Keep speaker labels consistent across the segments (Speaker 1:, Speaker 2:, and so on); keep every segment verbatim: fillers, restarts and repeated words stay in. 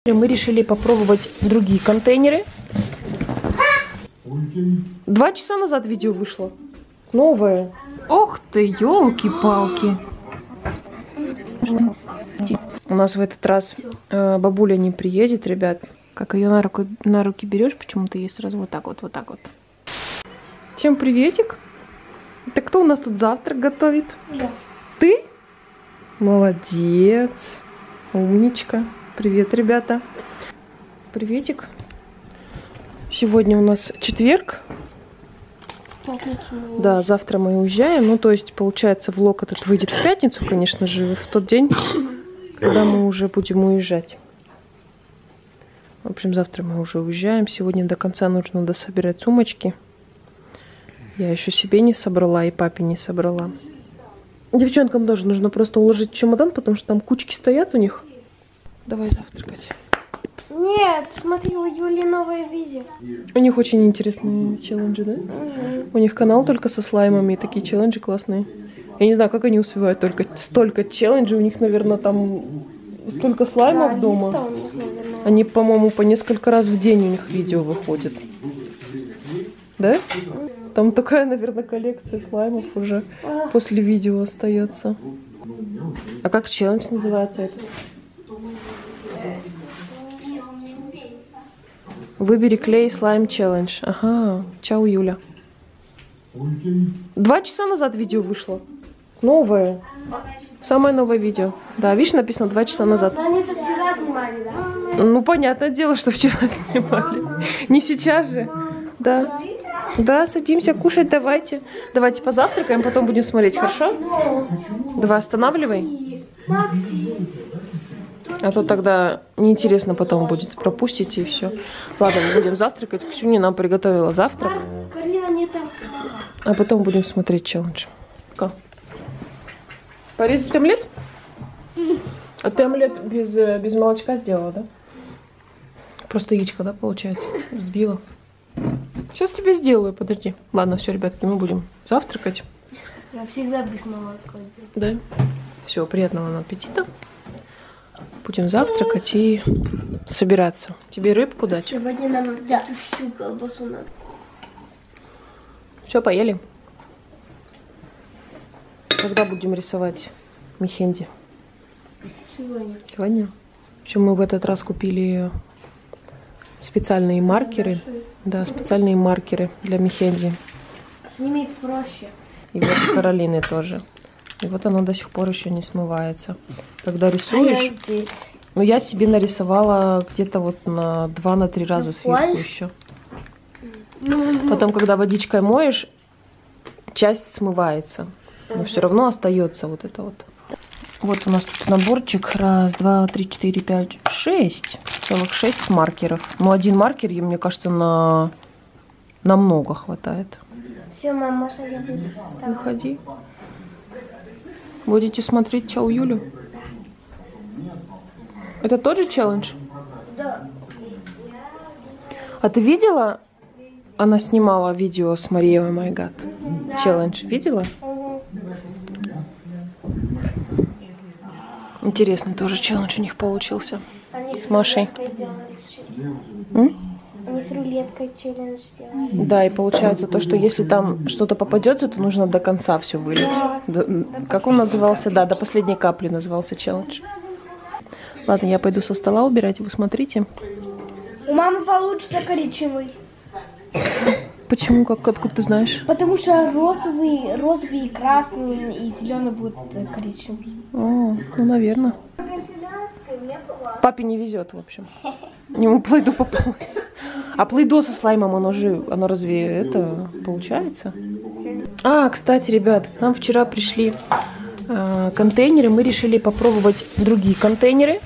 Speaker 1: Мы решили попробовать другие контейнеры. Два часа назад видео вышло. Новое. Ох ты, елки-палки. У нас в этот раз э, бабуля не приедет, ребят. Как ее на, руку, на руки берешь, почему-то ей сразу вот так вот, вот так вот. Всем приветик. Это кто у нас тут завтрак готовит?
Speaker 2: Да.
Speaker 1: Ты? Молодец. Умничка. Привет, ребята. Приветик. Сегодня у нас четверг. Да, завтра мы уезжаем. Ну, то есть, получается, влог этот выйдет в пятницу, конечно же, в тот день, когда мы уже будем уезжать. В общем, завтра мы уже уезжаем. Сегодня до конца нужно дособирать сумочки. Я еще себе не собрала и папе не собрала. Девчонкам тоже нужно просто уложить в чемодан, потому что там кучки стоят у них. Давай завтракать.
Speaker 2: Нет, смотри, у Юли новое видео.
Speaker 1: У них очень интересные челленджи, да? Угу. У них канал только со слаймами, и такие челленджи классные. Я не знаю, как они успевают только столько челленджей. У них, наверное, там столько слаймов да, дома. Них, они, по-моему, по несколько раз в день у них видео выходят. Да? Там такая, наверное, коллекция слаймов уже а. после видео остается. А как челлендж называется этот? Выбери клей слайм челлендж. Ага. Чао, Юля. Два часа назад видео вышло. Новое. Самое новое видео. Да, видишь, написано два часа назад.
Speaker 2: Но они это вчера снимали, да?
Speaker 1: Ну, понятное дело, что вчера снимали. Не сейчас же. Да. Да, садимся кушать, давайте. Давайте позавтракаем, потом будем смотреть, хорошо? Давай, останавливай. А то тогда неинтересно потом будет. Пропустите и все. Ладно, мы будем завтракать. Ксюня нам приготовила завтрак. А потом будем смотреть челлендж. Ка. Порезать омлет? А ты омлет без, без молочка сделала, да? Просто яичко, да, получается? Взбила. Сейчас тебе сделаю, подожди. Ладно, все, ребятки, мы будем завтракать.
Speaker 2: Я всегда без молока.
Speaker 1: Да? Все, приятного нам аппетита. Будем завтракать и собираться. Тебе рыбку дать?
Speaker 2: Сегодня нам да. всю колбасу надо.
Speaker 1: Все, поели? Когда будем рисовать мехенди?
Speaker 2: Сегодня.
Speaker 1: Сегодня? В общем, мы в этот раз купили специальные маркеры. Да, специальные маркеры для мехенди.
Speaker 2: С ними проще.
Speaker 1: И вот у Каролины тоже. И вот оно до сих пор еще не смывается. Когда рисуешь...
Speaker 2: А я
Speaker 1: ну, я себе нарисовала где-то вот на два-три раза сверху еще. Потом, когда водичкой моешь, часть смывается. Но все равно остается вот это вот. Вот у нас тут наборчик. Раз, два, три, четыре, пять, шесть. Целых шесть маркеров. Ну, один маркер, мне кажется, на, на много хватает.
Speaker 2: Все, мама, можно я буду составлять?
Speaker 1: Выходи. Будете смотреть Чао Юлю? Это тот же челлендж?
Speaker 2: Да.
Speaker 1: А ты видела? Она снимала видео с Марией О Май Гад. Челлендж. Видела?
Speaker 2: Угу.
Speaker 1: Интересный тоже челлендж у них получился.
Speaker 2: Они
Speaker 1: с Машей.
Speaker 2: Они с рулеткой челлендж сделали.
Speaker 1: Да, и получается то, что если там что-то попадется, то нужно до конца все вылить. До, до как он назывался? Да, до последней капли назывался челлендж. Ладно, я пойду со стола убирать, вы смотрите.
Speaker 2: У мамы получится коричневый.
Speaker 1: Почему? Как, откуда ты знаешь?
Speaker 2: Потому что розовый, розовый, и красный, и зеленый будет коричневый.
Speaker 1: О, ну, наверное. Папе не везет, в общем. Ему плейдо попалось. А плейдо со слаймом, оно же, оно разве это получается? А, кстати, ребят, к нам вчера пришли э, контейнеры. Мы решили попробовать другие контейнеры.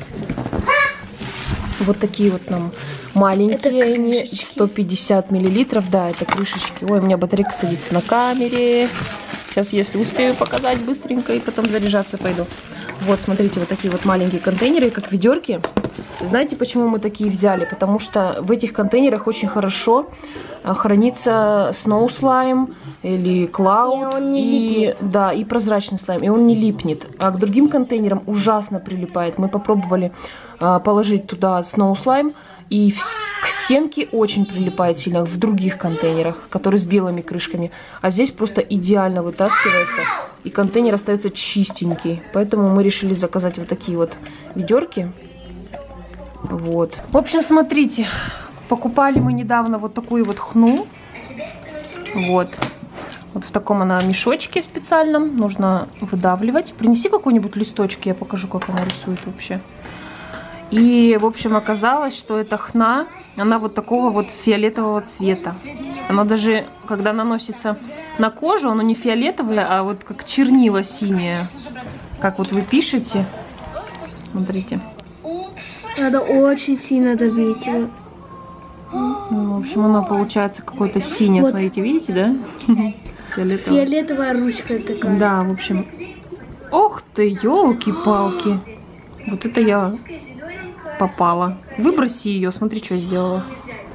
Speaker 1: Вот такие вот нам маленькие, они сто пятьдесят миллилитров, да, это крышечки. Ой, у меня батарейка садится на камере. Сейчас, если успею показать быстренько, и потом заряжаться пойду. Вот, смотрите, вот такие вот маленькие контейнеры, как ведерки. Знаете, почему мы такие взяли? Потому что в этих контейнерах очень хорошо хранится Snow Slime или Cloud.
Speaker 2: И он не
Speaker 1: и,
Speaker 2: липнет.
Speaker 1: Да, и прозрачный слайм. И он не липнет. А к другим контейнерам ужасно прилипает. Мы попробовали а, положить туда Snow Slime. И в, к стенке очень прилипает сильно в других контейнерах, которые с белыми крышками. А здесь просто идеально вытаскивается. И контейнер остается чистенький. Поэтому мы решили заказать вот такие вот ведерки. Вот. В общем, смотрите. Покупали мы недавно вот такую вот хну. Вот. Вот в таком она мешочке специальном. Нужно выдавливать. Принеси какой-нибудь листочек, я покажу, как она рисует вообще. И, в общем, оказалось, что эта хна, она вот такого вот фиолетового цвета. Она даже, когда наносится на кожу, она не фиолетовая, а вот как чернила синее. Как вот вы пишете. Смотрите.
Speaker 2: Надо очень сильно добить. Вот.
Speaker 1: Ну, в общем, она получается какой-то синий. Вот. Смотрите, видите, да? Фиолетовая.
Speaker 2: Фиолетовая ручка такая.
Speaker 1: Да, в общем. Ох ты, елки-палки. Вот это я... попала. Выброси ее, смотри, что я сделала.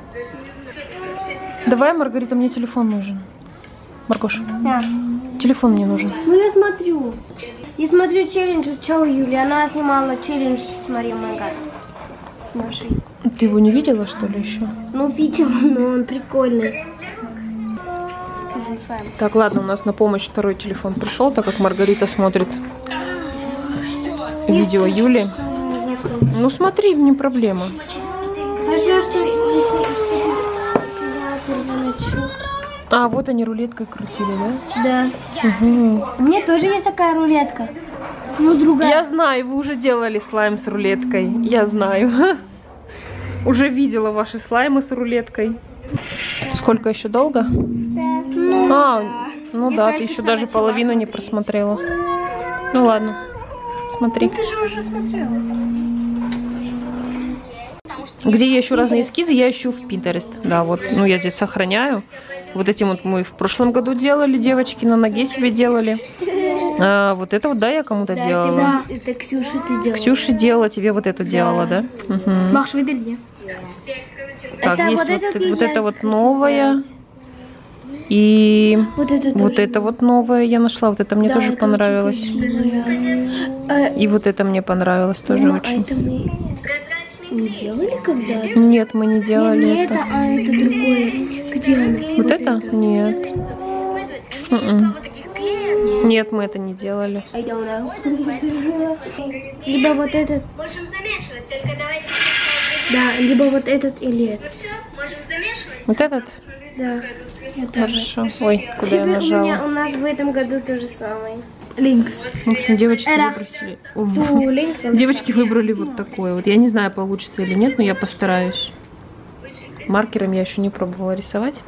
Speaker 1: Давай, Маргарита, мне телефон нужен. Маргош,
Speaker 2: Да.
Speaker 1: Телефон мне нужен.
Speaker 2: Ну, я смотрю. Я смотрю челлендж у Чао Юли. Она снимала челлендж с Марией Магат. С Машей.
Speaker 1: Ты его не видела, что ли, еще?
Speaker 2: Ну, видела, но он прикольный.
Speaker 1: Так, ладно, у нас на помощь второй телефон пришел, так как Маргарита смотрит видео Юли. Ну смотри, не проблема.
Speaker 2: Хорошо, что если, если я первоначально...
Speaker 1: А, вот они рулеткой крутили, да?
Speaker 2: Да.
Speaker 1: Угу.
Speaker 2: У меня тоже есть такая рулетка. Ну, другая.
Speaker 1: Я знаю, вы уже делали слайм с рулеткой. Я знаю. Уже видела ваши слаймы с рулеткой. Сколько еще долго?
Speaker 2: Ну,
Speaker 1: А, ну да, ты еще даже половину не просмотрела. Ну ладно, смотри.
Speaker 2: ты же уже смотрела.
Speaker 1: Где я ищу разные эскизы, я ищу в Pinterest. Да, вот, ну я здесь сохраняю. Вот этим вот мы в прошлом году делали, девочки на ноге себе делали. А, вот это вот, да, я кому-то
Speaker 2: Да,
Speaker 1: делала.
Speaker 2: да, это Ксюша ты делала.
Speaker 1: Ксюша делала, тебе вот это делала, да? Угу.
Speaker 2: Махш, выдали.
Speaker 1: Так,
Speaker 2: Это
Speaker 1: есть
Speaker 2: вот
Speaker 1: вот,
Speaker 2: этот
Speaker 1: это, вот
Speaker 2: я
Speaker 1: это вот
Speaker 2: хочу
Speaker 1: новое.
Speaker 2: сделать.
Speaker 1: И
Speaker 2: Вот это,
Speaker 1: вот
Speaker 2: тоже.
Speaker 1: это вот новое я нашла. Вот это мне
Speaker 2: Да,
Speaker 1: тоже
Speaker 2: это
Speaker 1: понравилось.
Speaker 2: очень красивое.
Speaker 1: И вот это мне понравилось тоже
Speaker 2: Мама,
Speaker 1: очень.
Speaker 2: а это мы не делали когда-то?
Speaker 1: Нет, мы не делали
Speaker 2: не, не
Speaker 1: это.
Speaker 2: это, а это другое. Где оно?
Speaker 1: Вот, вот это? это? Нет. М-м. Нет, мы это не делали.
Speaker 2: I don't know. Либо вот этот.
Speaker 3: Можем замешивать, только давайте...
Speaker 2: Да, либо вот этот или этот.
Speaker 3: Все, можем замешивать.
Speaker 1: Вот этот?
Speaker 2: Да. Я тоже.
Speaker 1: Хорошо. Ой, куда
Speaker 2: Теперь
Speaker 1: я
Speaker 2: у
Speaker 1: нажала?
Speaker 2: меня у нас в этом году то же самое. Линкс.
Speaker 1: В общем, девочки
Speaker 2: Эра.
Speaker 1: выбросили.
Speaker 2: Ту линкс.
Speaker 1: Девочки выбрали вот такое вот. Я не знаю, получится или нет, но я постараюсь. Маркером я еще не пробовала рисовать.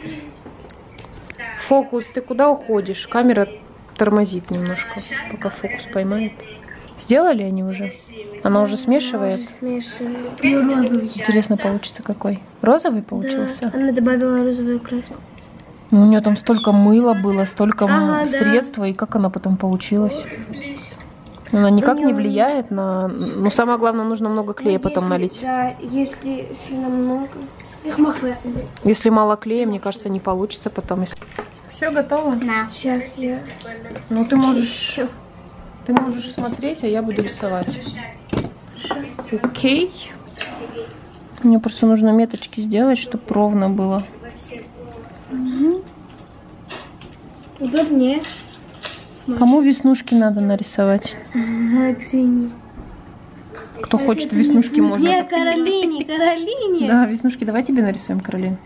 Speaker 1: Фокус, ты куда уходишь? Камера тормозит немножко, пока фокус поймает. Сделали они уже? Она уже смешивает?
Speaker 2: Смешиваю. И розовый.
Speaker 1: Интересно, получится какой? Розовый получился?
Speaker 2: Да, она добавила розовую краску.
Speaker 1: Ну, у нее там столько мыла было, столько
Speaker 2: Ага, да.
Speaker 1: средства, и как она потом получилась? Она никак
Speaker 2: нее-
Speaker 1: не влияет на... Ну, самое главное, нужно много клея потом
Speaker 2: Если-
Speaker 1: налить.
Speaker 2: Да, если сильно много. Их махве.
Speaker 1: Если мало клея, мне кажется, не получится потом. Все готово?
Speaker 3: Да.
Speaker 2: Сейчас я...
Speaker 1: Ну, ты можешь... Ты можешь смотреть, а я буду рисовать. Окей. Мне просто нужно меточки сделать, чтобы ровно было.
Speaker 2: Удобнее.
Speaker 1: Кому веснушки надо нарисовать?
Speaker 2: Оцени.
Speaker 1: Кто хочет веснушки, можно.
Speaker 2: Не, Каролине, Каролине.
Speaker 1: Да, веснушки. Давай тебе нарисуем, Каролин.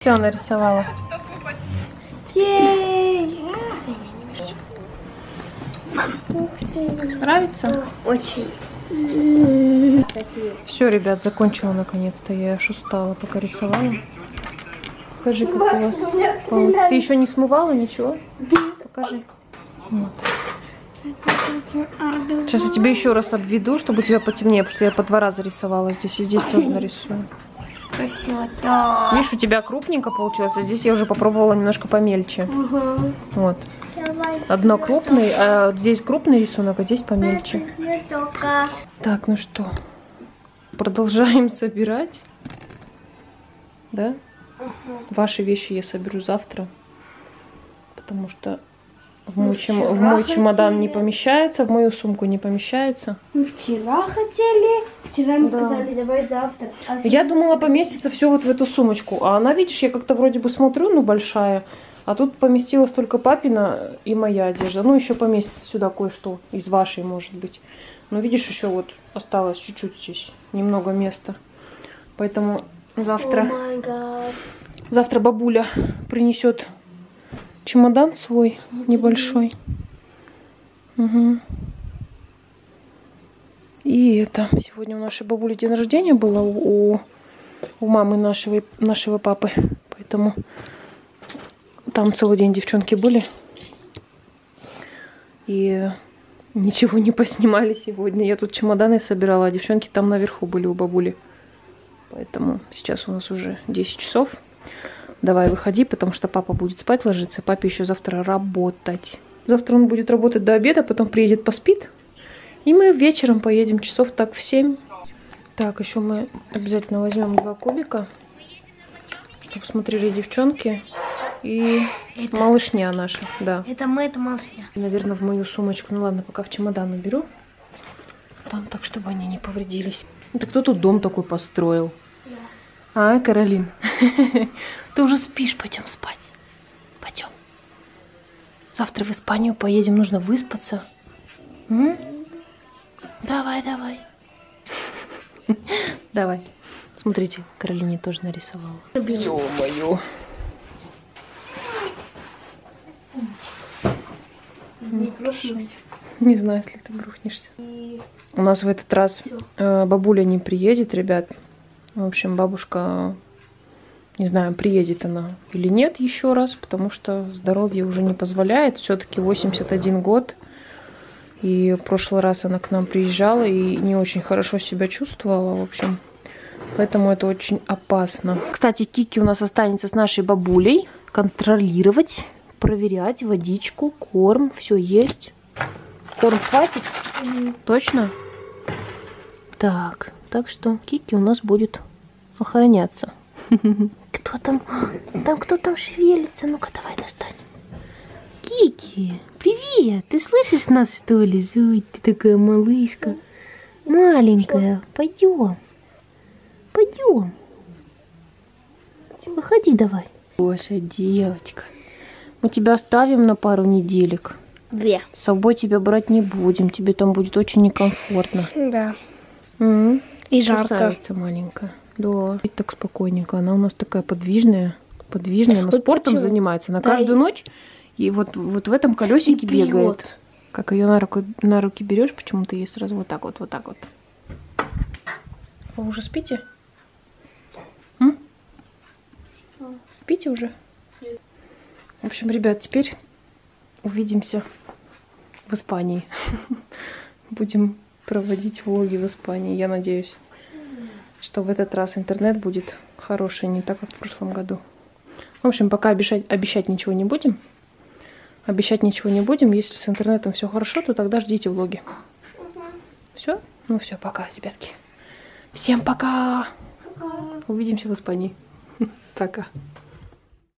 Speaker 1: Все нарисовала. Нравится?
Speaker 2: Очень.
Speaker 1: Все, ребят, закончила наконец-то. Я аж устала, пока рисовала. Покажи, как у вас. Ты еще не смывала ничего? Покажи. Вот. Сейчас я тебе еще раз обведу, чтобы у тебя потемнее, потому что я по два раза рисовала здесь, и здесь тоже нарисую.
Speaker 2: Красиво, да.
Speaker 1: Видишь, у тебя крупненько получилось, а здесь я уже попробовала немножко помельче.
Speaker 2: Угу.
Speaker 1: Вот. Одно крупный, а здесь крупный рисунок, а здесь помельче. Так, ну что, продолжаем собирать. Да? Ваши вещи я соберу завтра, потому что в мой, чем... в мой чемодан не помещается, в мою сумку не помещается.
Speaker 2: Мы вчера хотели, вчера мы
Speaker 1: Да.
Speaker 2: сказали, давай завтра. А
Speaker 1: Я думала, поместится все вот в эту сумочку, а она, видишь, я как-то вроде бы смотрю, ну большая, а тут поместилась только папина и моя одежда. Ну еще поместится сюда кое-что из вашей, может быть. Но видишь, еще вот осталось чуть-чуть здесь, немного места. Поэтому завтра,
Speaker 2: Oh my God.
Speaker 1: завтра бабуля принесет чемодан свой небольшой. Угу. И это, сегодня у нашей бабули день рождения было у, у мамы нашего, нашего папы. Поэтому там целый день девчонки были. И ничего не поснимали сегодня. Я тут чемоданы собирала, а девчонки там наверху были у бабули. Поэтому сейчас у нас уже десять часов. Давай, выходи, потому что папа будет спать ложиться. Папе еще завтра работать. Завтра он будет работать до обеда, потом приедет, поспит. И мы вечером поедем часов так в семь. Так, еще мы обязательно возьмем два кубика, чтобы смотрели девчонки. И
Speaker 2: Это-
Speaker 1: малышня наша, да.
Speaker 2: Это мы, это малышня.
Speaker 1: Наверное, в мою сумочку. Ну ладно, пока в чемодан уберу. Там так, чтобы они не повредились. Это кто тут дом такой построил? А, Каролин? Ты уже спишь, пойдем спать. Пойдем. Завтра в Испанию поедем, нужно выспаться. М? Давай, давай. Давай. Смотрите, Каролине тоже нарисовала. Ё-моё.
Speaker 2: Не грохнешься.
Speaker 1: Не знаю, если ты грохнешься. У нас в этот раз э, бабуля не приедет, ребят. В общем, бабушка, не знаю, приедет она или нет еще раз, потому что здоровье уже не позволяет. Все-таки восемьдесят один год. И в прошлый раз она к нам приезжала и не очень хорошо себя чувствовала, в общем. Поэтому это очень опасно. Кстати, Кики у нас останется с нашей бабулей. Контролировать, проверять водичку, корм, все есть. Корм хватит? Mm-hmm. Точно? Так, так что Кики у нас будет охраняться. Кто там? Там кто там шевелится? Ну-ка, давай достанем. Кики, привет! Ты слышишь нас, что ли? Зой, ты такая малышка. Маленькая. Пойдем. Пойдем. Выходи давай. Боже, девочка. Мы тебя оставим на пару неделек.
Speaker 2: Две.
Speaker 1: С собой тебя брать не будем. Тебе там будет очень некомфортно.
Speaker 2: Да.
Speaker 1: М-м.
Speaker 2: И жарко.
Speaker 1: Красавица маленькая. Да. И так спокойненько. Она у нас такая подвижная. Подвижная. Она
Speaker 2: Вот
Speaker 1: спортом
Speaker 2: почему?
Speaker 1: занимается. На
Speaker 2: Да,
Speaker 1: каждую
Speaker 2: и-
Speaker 1: ночь. И вот, вот в этом колесике
Speaker 2: И пьёт.
Speaker 1: бегает. Как ее на, руку, на руки берешь, почему-то ей сразу вот так вот, вот так вот. Вы уже спите? М? Спите уже?
Speaker 2: Нет.
Speaker 1: В общем, ребят, теперь увидимся в Испании. Будем проводить влоги в Испании. Я надеюсь, что в этот раз интернет будет хороший, не так, как в прошлом году. В общем, пока обещать, обещать ничего не будем. Обещать ничего не будем. Если с интернетом все хорошо, то тогда ждите влоги. Все? Ну все, пока, ребятки. Всем пока! Увидимся в Испании. Пока.